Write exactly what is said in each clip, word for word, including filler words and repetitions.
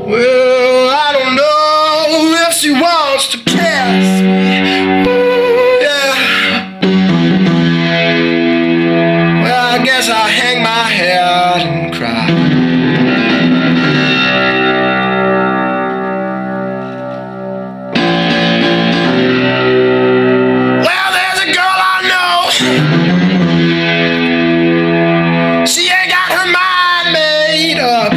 Well, I don't know if she wants to kiss me. Ooh, yeah. Well, I guess I'll hang my head and cry. Well, there's a girl I know. She ain't got her mind made up.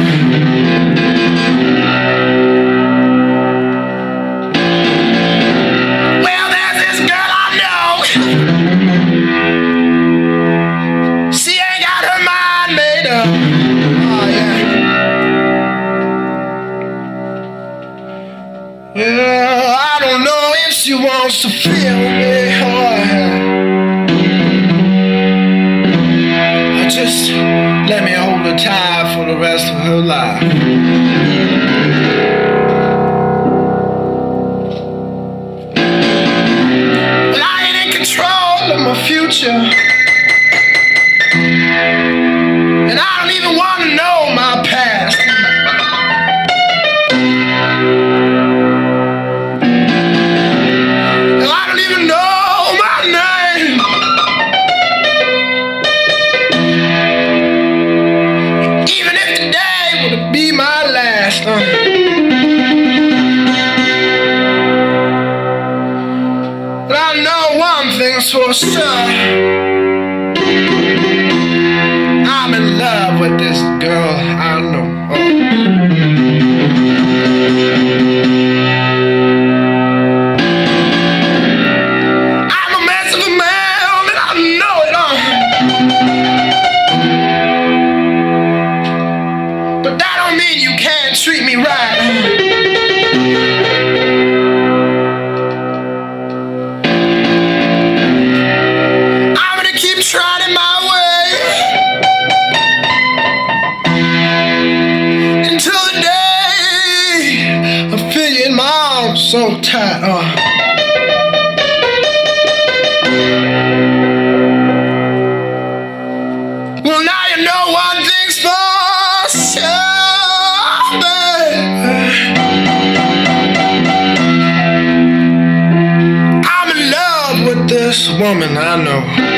Well, I don't know if she wants to feel me or just let me hold her tight for the rest of her life. Well, I ain't in control of my future, and I don't even want to know my past. Be my last. Uh. But I know one thing's for sure. I'm in love with this girl, I know. Oh. I'm a mess of a man, and I know it all. But that don't mean you can't treat me right. I'm gonna keep trying my way until the day I feel you in my arms so tight. Uh. Well, now you know one thing's for sure, baby. I'm in love with this woman, I know.